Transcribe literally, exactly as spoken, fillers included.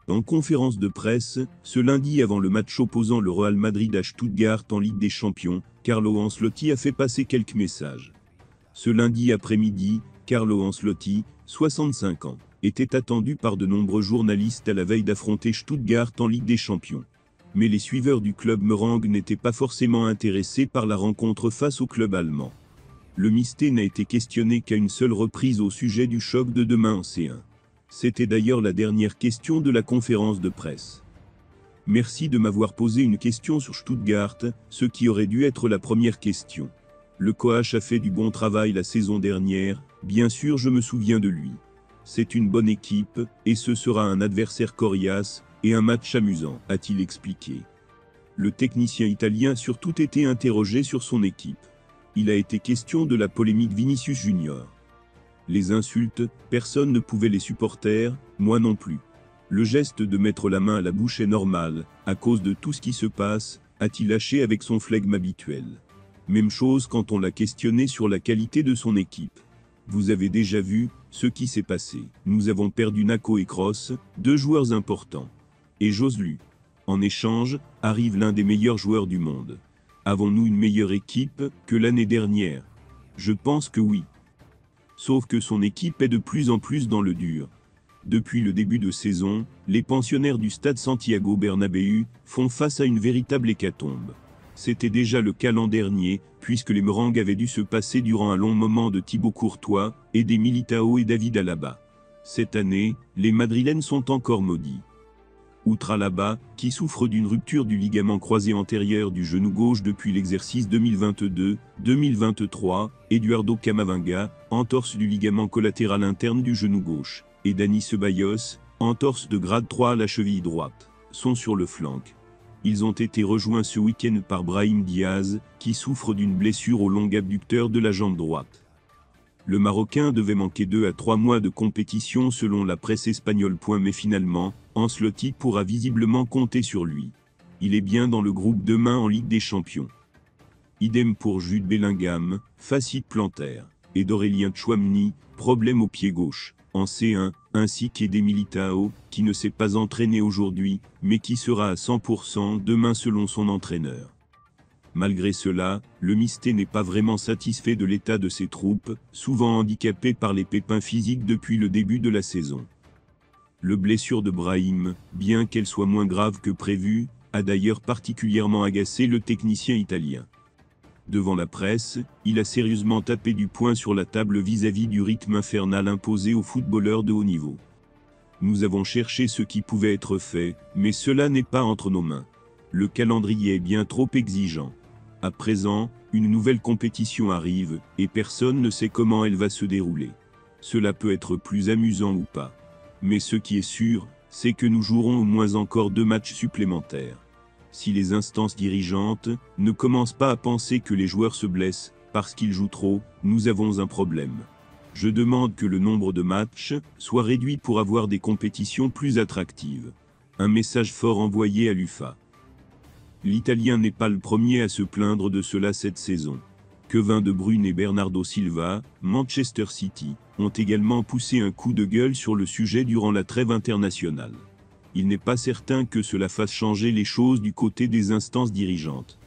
En conférence de presse, ce lundi avant le match opposant le Real Madrid à Stuttgart en Ligue des Champions, Carlo Ancelotti a fait passer quelques messages. Ce lundi après-midi, Carlo Ancelotti, soixante-cinq ans, était attendu par de nombreux journalistes à la veille d'affronter Stuttgart en Ligue des Champions. Mais les suiveurs du club merengue n'étaient pas forcément intéressés par la rencontre face au club allemand. Le Misté n'a été questionné qu'à une seule reprise au sujet du choc de demain en C un. C'était d'ailleurs la dernière question de la conférence de presse. Merci de m'avoir posé une question sur Stuttgart, ce qui aurait dû être la première question. Le coach a fait du bon travail la saison dernière, bien sûr je me souviens de lui. C'est une bonne équipe, et ce sera un adversaire coriace, et un match amusant, a-t-il expliqué. Le technicien italien a surtout été interrogé sur son équipe. Il a été question de la polémique Vinicius Junior. Les insultes, personne ne pouvait les supporter, moi non plus. Le geste de mettre la main à la bouche est normal, à cause de tout ce qui se passe, a-t-il lâché avec son flegme habituel. Même chose quand on l'a questionné sur la qualité de son équipe. Vous avez déjà vu ce qui s'est passé. Nous avons perdu Naco et Kroos, deux joueurs importants. Et Joselu. En échange, arrive l'un des meilleurs joueurs du monde. Avons-nous une meilleure équipe que l'année dernière? Je pense que oui. Sauf que son équipe est de plus en plus dans le dur. Depuis le début de saison, les pensionnaires du stade Santiago Bernabéu font face à une véritable hécatombe. C'était déjà le cas l'an dernier, puisque les merengues avaient dû se passer durant un long moment de Thibaut Courtois, et des Militao et David Alaba. Cette année, les Madrilènes sont encore maudits. Outre Alaba, qui souffre d'une rupture du ligament croisé antérieur du genou gauche depuis l'exercice deux mille vingt-deux deux mille vingt-trois, Eduardo Camavinga, entorse du ligament collatéral interne du genou gauche, et Dani Ceballos, entorse de grade trois à la cheville droite, sont sur le flanc. Ils ont été rejoints ce week-end par Brahim Diaz, qui souffre d'une blessure au long abducteur de la jambe droite. Le Marocain devait manquer deux à trois mois de compétition selon la presse espagnole. Mais finalement, Ancelotti pourra visiblement compter sur lui. Il est bien dans le groupe demain en Ligue des Champions. Idem pour Jude Bellingham, fascite plantaire, et d'Aurélien Tchouameni, problème au pied gauche, en C un, ainsi qu'Eder Militao, qui ne s'est pas entraîné aujourd'hui, mais qui sera à cent pour cent demain selon son entraîneur. Malgré cela, le Misté n'est pas vraiment satisfait de l'état de ses troupes, souvent handicapées par les pépins physiques depuis le début de la saison. Le blessure de Brahim, bien qu'elle soit moins grave que prévu, a d'ailleurs particulièrement agacé le technicien italien. Devant la presse, il a sérieusement tapé du poing sur la table vis-à-vis du rythme infernal imposé aux footballeurs de haut niveau. Nous avons cherché ce qui pouvait être fait, mais cela n'est pas entre nos mains. Le calendrier est bien trop exigeant. À présent, une nouvelle compétition arrive, et personne ne sait comment elle va se dérouler. Cela peut être plus amusant ou pas. Mais ce qui est sûr, c'est que nous jouerons au moins encore deux matchs supplémentaires. Si les instances dirigeantes ne commencent pas à penser que les joueurs se blessent, parce qu'ils jouent trop, nous avons un problème. Je demande que le nombre de matchs soit réduit pour avoir des compétitions plus attractives. Un message fort envoyé à l'U F A. L'Italien n'est pas le premier à se plaindre de cela cette saison. Kevin De Bruyne et Bernardo Silva, Manchester City, ont également poussé un coup de gueule sur le sujet durant la trêve internationale. Il n'est pas certain que cela fasse changer les choses du côté des instances dirigeantes.